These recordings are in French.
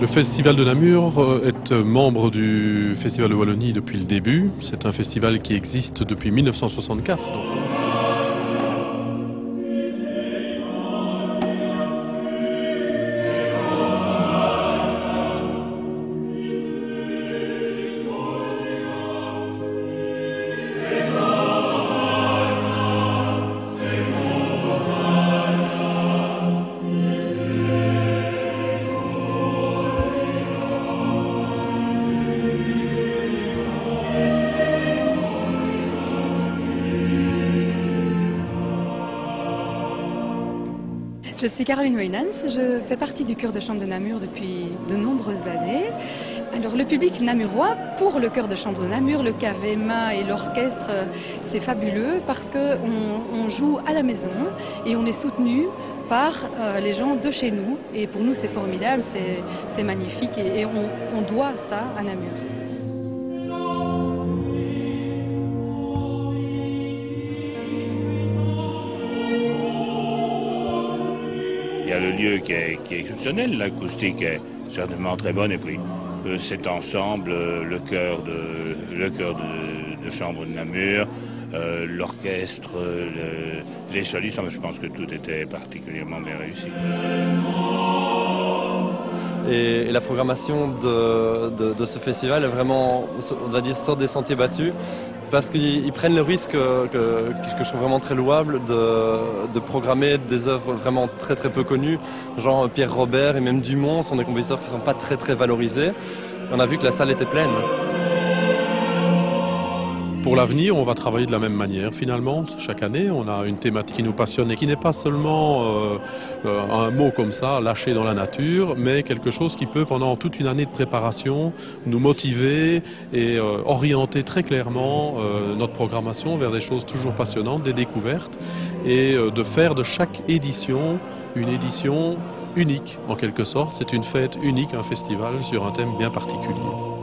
Le Festival de Namur est membre du Festival de Wallonie depuis le début. C'est un festival qui existe depuis 1964. Je suis Caroline Weynans, je fais partie du chœur de chambre de Namur depuis de nombreuses années. Alors le public namurois, pour le chœur de chambre de Namur, le KVMA et l'orchestre, c'est fabuleux parce qu'on joue à la maison et on est soutenu par les gens de chez nous. Et pour nous c'est formidable, c'est magnifique et on doit ça à Namur. Il y a le lieu qui est exceptionnel, l'acoustique est certainement très bonne et puis cet ensemble, le chœur de chambre de Namur, l'orchestre, les solistes, je pense que tout était particulièrement bien réussi. Et la programmation de ce festival est vraiment, on va dire, sort des sentiers battus. Parce qu'ils prennent le risque que je trouve vraiment très louable de programmer des œuvres vraiment très très peu connues, genre Pierre Robert et même Dumont sont des compositeurs qui ne sont pas très très valorisés. On a vu que la salle était pleine. Pour l'avenir, on va travailler de la même manière finalement. Chaque année, on a une thématique qui nous passionne et qui n'est pas seulement un mot comme ça, lâché dans la nature, mais quelque chose qui peut, pendant toute une année de préparation, nous motiver et orienter très clairement notre programmation vers des choses toujours passionnantes, des découvertes, et de faire de chaque édition une édition unique en quelque sorte. C'est une fête unique, un festival sur un thème bien particulier.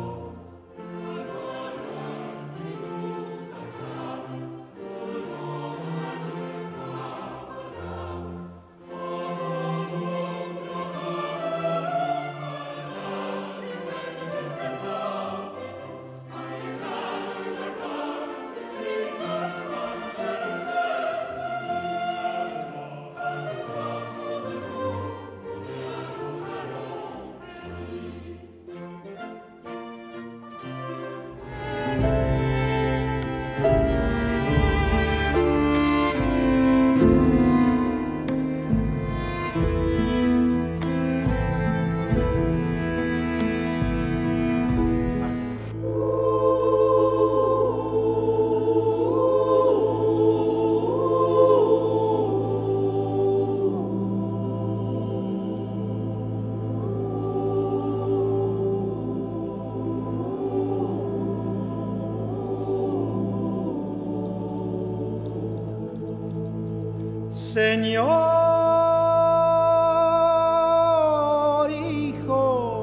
Señor, hijo,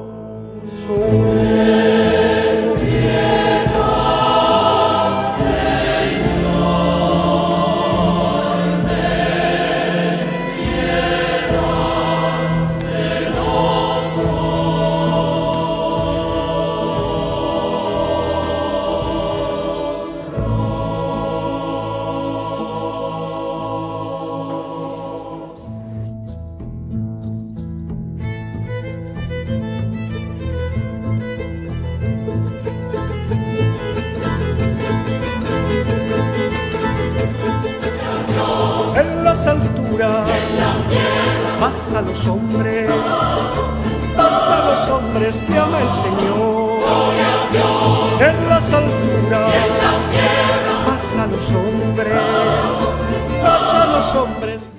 en las alturas, pasa a los hombres, pasa a los hombres que ama el Señor. En las alturas, pasa a los hombres, pasa a los hombres.